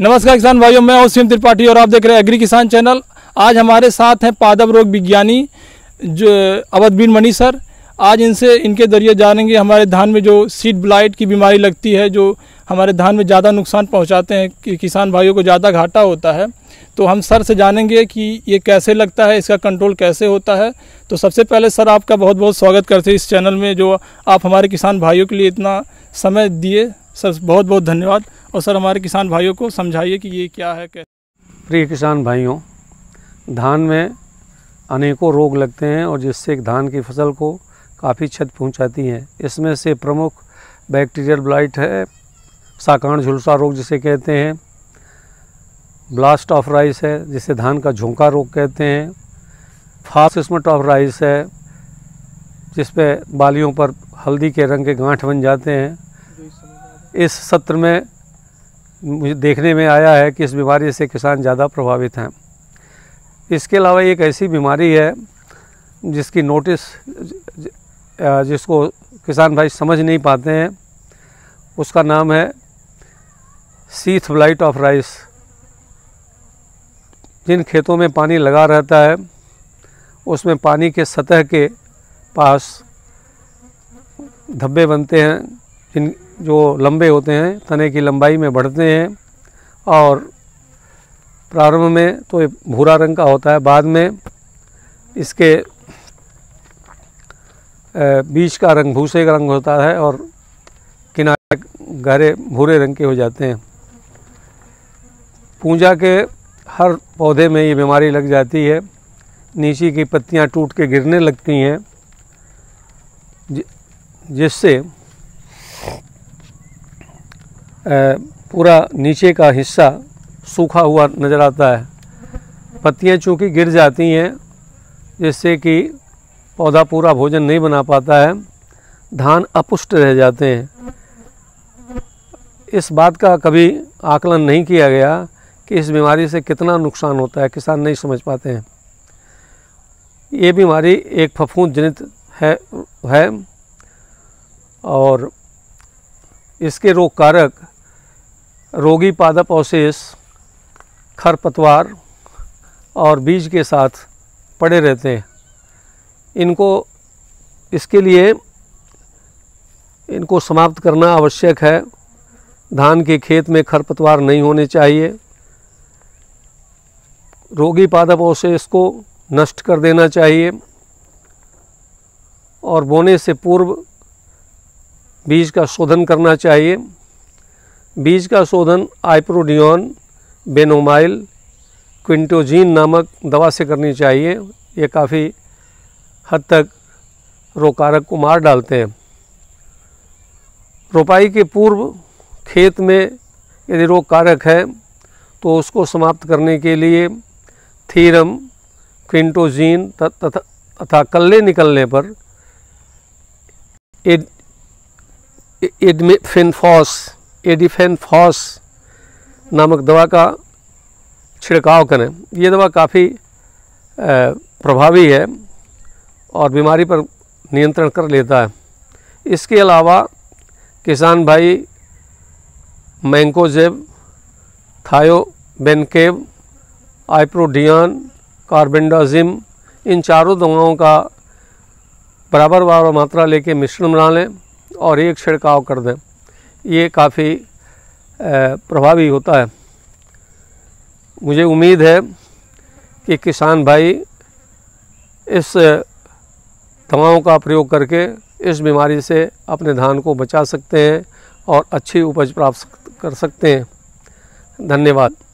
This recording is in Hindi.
नमस्कार किसान भाइयों, मैं सीएम त्रिपाठी और आप देख रहे हैं एग्री किसान चैनल। आज हमारे साथ हैं पादप रोग विज्ञानी जो अवधबीर मणि सर। आज इनके जरिए जानेंगे हमारे धान में जो सीड ब्लाइट की बीमारी लगती है, जो हमारे धान में ज़्यादा नुकसान पहुंचाते हैं, कि किसान भाइयों को ज़्यादा घाटा होता है। तो हम सर से जानेंगे कि ये कैसे लगता है, इसका कंट्रोल कैसे होता है। तो सबसे पहले सर आपका बहुत बहुत स्वागत करते हैं इस चैनल में, जो आप हमारे किसान भाइयों के लिए इतना समय दिए। सर बहुत बहुत धन्यवाद। और सर हमारे किसान भाइयों को समझाइए कि ये क्या है। प्रिय किसान भाइयों, धान में अनेकों रोग लगते हैं और जिससे धान की फसल को काफ़ी क्षति पहुंचाती हैं। इसमें से प्रमुख बैक्टीरियल ब्लाइट है, साकाण झुलसा रोग जिसे कहते हैं, ब्लास्ट ऑफ राइस है जिसे धान का झोंका रोग कहते हैं, फास्ट स्मट ऑफ राइस है जिस पे बालियों पर हल्दी के रंग के गांठ बन जाते हैं। इस सत्र में मुझे देखने में आया है कि इस बीमारी से किसान ज़्यादा प्रभावित हैं। इसके अलावा एक ऐसी बीमारी है जिसकी नोटिस जिसको किसान भाई समझ नहीं पाते हैं, उसका नाम है सीथ ब्लाइट ऑफ राइस। जिन खेतों में पानी लगा रहता है उसमें पानी के सतह के पास धब्बे बनते हैं, जिन जो लंबे होते हैं, तने की लंबाई में बढ़ते हैं और प्रारंभ में तो ये भूरा रंग का होता है, बाद में इसके बीज का रंग भूसे का रंग होता है और किनारे गहरे भूरे रंग के हो जाते हैं। पूंजा के हर पौधे में ये बीमारी लग जाती है। नीचे की पत्तियां टूट के गिरने लगती हैं, जिससे पूरा नीचे का हिस्सा सूखा हुआ नज़र आता है। पत्तियां चूँकि गिर जाती हैं जिससे कि पौधा पूरा भोजन नहीं बना पाता है, धान अपुष्ट रह जाते हैं। इस बात का कभी आकलन नहीं किया गया कि इस बीमारी से कितना नुकसान होता है, किसान नहीं समझ पाते हैं। ये बीमारी एक फफूंद जनित है और इसके रोग कारक रोगी पादप अवशेष, खरपतवार और बीज के साथ पड़े रहते हैं। इसके लिए इनको समाप्त करना आवश्यक है। धान के खेत में खरपतवार नहीं होने चाहिए। रोगी पादप अवशेष को नष्ट कर देना चाहिए और बोने से पूर्व बीज का शोधन करना चाहिए। बीज का शोधन आइप्रोडियोन, बेनोमाइल, क्विंटोजीन नामक दवा से करनी चाहिए। ये काफ़ी हद तक रोग कारक को मार डालते हैं। रोपाई के पूर्व खेत में यदि रोग कारक है तो उसको समाप्त करने के लिए थीरम, क्विंटोजीन तथा कल्ले निकलने पर एडिफेनफॉस नामक दवा का छिड़काव करें। ये दवा काफ़ी प्रभावी है और बीमारी पर नियंत्रण कर लेता है। इसके अलावा किसान भाई मैंकोजेब, थायोबेनकेब, आइप्रोडियान, कार्बेंडाजिम, इन चारों दवाओं का बराबर मात्रा लेके मिश्रण बना लें और एक छिड़काव कर दें। ये काफ़ी प्रभावी होता है। मुझे उम्मीद है कि किसान भाई इस दवाओं का प्रयोग करके इस बीमारी से अपने धान को बचा सकते हैं और अच्छी उपज प्राप्त कर सकते हैं। धन्यवाद।